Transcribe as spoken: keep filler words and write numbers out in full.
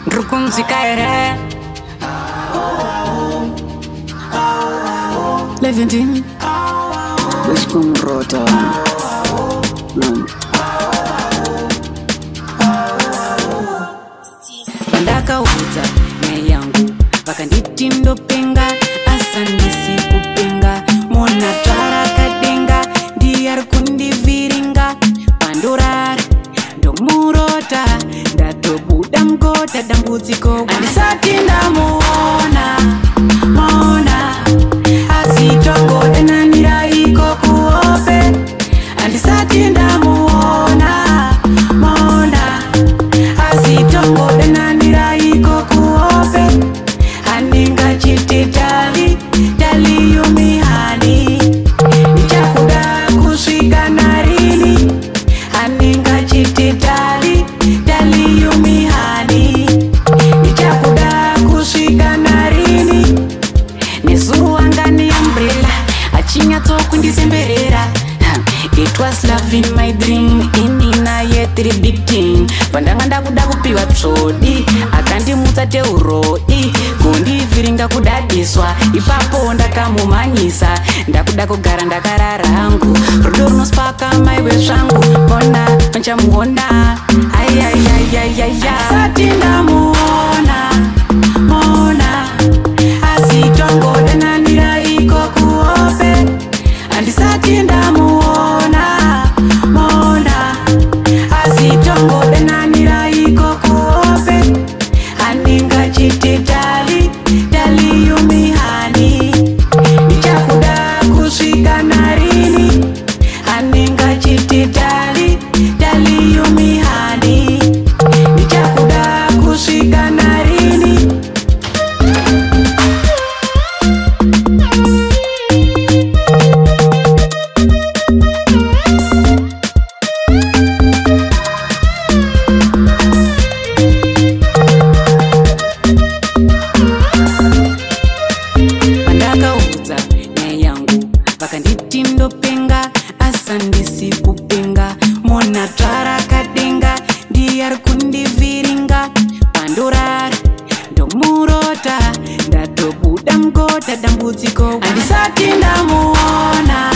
Ndrukunzika ere Leventin Wishkumrota Nam Pandakauza nyaya yangu vakanditi ndopenga asandisi kupenga mona twara kadenga ndiyari kundiviringa pandorara ndomurota ndatobuda mgota dambudziko andisati ndamuona mona asitongodananira iko kuope andisati ndamuona mona asitongodananira iko kuope aninga chiti tali tali yumihani nichakuda kusvika narini aninga chiti tali tali yumihani nichakuda kusvika narini nezuwa ngani umbrella achinyatsokundisemberera. It was love in my dream inina yetiri big thing pandanga ndakuda kupiwa tsvodi akandimutsa teuroi kundivhiringa kudadiswa ipapo ndakamumanyisa ndakuda kugara ndakarara hangu rudo runospaka maiwe zvangu mona panchamuona aiaiaiaiaia sati ndamuona mona asitongodananira iko kuope andisati ndamuona mona asitongodananira iko kuope aninga chiti tali tali yumihani nichakuda kusvika narini aninga chiti tali tali yumihani nichakuda kusvika narini. Vakanditi ndopenga asandisi kupenga mona twara kadenga ndiyari kundiviringa pandorara ndomurota ndatobuda mgota dambudziko andisati ndamuona